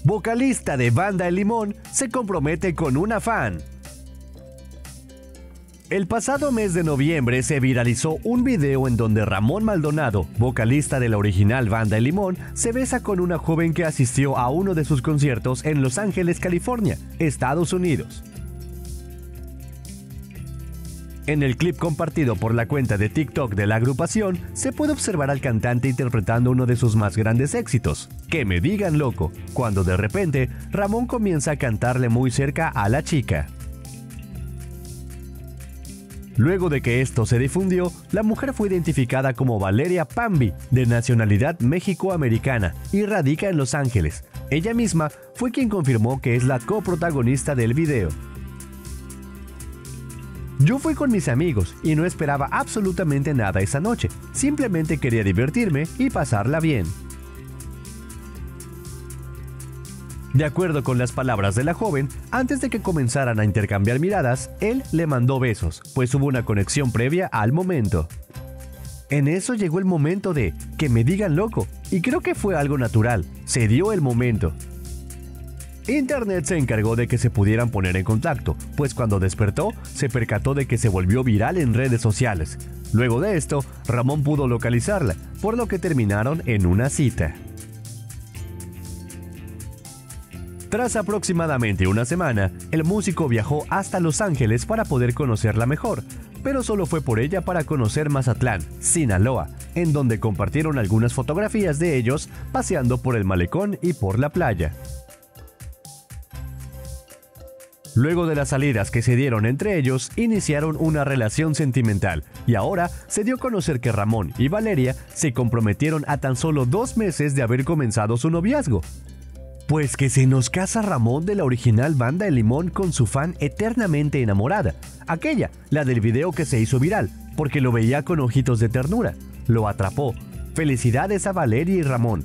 vocalista de Banda El Limón, se compromete con una fan. El pasado mes de noviembre se viralizó un video en donde Ramón Maldonado, vocalista de la original Banda El Limón, se besa con una joven que asistió a uno de sus conciertos en Los Ángeles, California, Estados Unidos. En el clip compartido por la cuenta de TikTok de la agrupación, se puede observar al cantante interpretando uno de sus más grandes éxitos, Que me digan loco, cuando de repente Ramón comienza a cantarle muy cerca a la chica. Luego de que esto se difundió, la mujer fue identificada como Valeria Pambi, de nacionalidad mexicoamericana, y radica en Los Ángeles. Ella misma fue quien confirmó que es la coprotagonista del video. Yo fui con mis amigos y no esperaba absolutamente nada esa noche, simplemente quería divertirme y pasarla bien. De acuerdo con las palabras de la joven, antes de que comenzaran a intercambiar miradas, él le mandó besos, pues hubo una conexión previa al momento. En eso llegó el momento de que me digan loco, y creo que fue algo natural, se dio el momento. Internet se encargó de que se pudieran poner en contacto, pues cuando despertó, se percató de que se volvió viral en redes sociales. Luego de esto, Ramón pudo localizarla, por lo que terminaron en una cita. Tras aproximadamente una semana, el músico viajó hasta Los Ángeles para poder conocerla mejor, pero solo fue por ella para conocer Mazatlán, Sinaloa, en donde compartieron algunas fotografías de ellos paseando por el malecón y por la playa. Luego de las salidas que se dieron entre ellos, iniciaron una relación sentimental y ahora se dio a conocer que Ramón y Valeria se comprometieron a tan solo 2 meses de haber comenzado su noviazgo. Pues que se nos casa Ramón de la original Banda El Limón con su fan eternamente enamorada, aquella, la del video que se hizo viral, porque lo veía con ojitos de ternura, lo atrapó. Felicidades a Valeria y Ramón.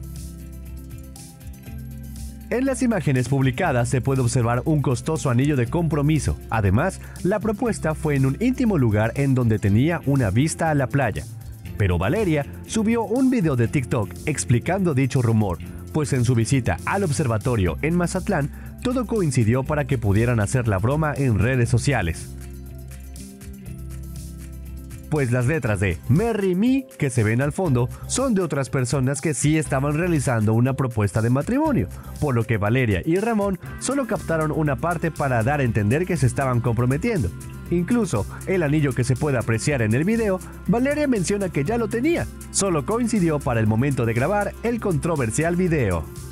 En las imágenes publicadas se puede observar un costoso anillo de compromiso. Además, la propuesta fue en un íntimo lugar en donde tenía una vista a la playa. Pero Valeria subió un video de TikTok explicando dicho rumor, pues en su visita al observatorio en Mazatlán, todo coincidió para que pudieran hacer la broma en redes sociales. Pues las letras de Marry Me que se ven al fondo son de otras personas que sí estaban realizando una propuesta de matrimonio, por lo que Valeria y Ramón solo captaron una parte para dar a entender que se estaban comprometiendo. Incluso el anillo que se puede apreciar en el video, Valeria menciona que ya lo tenía, solo coincidió para el momento de grabar el controversial video.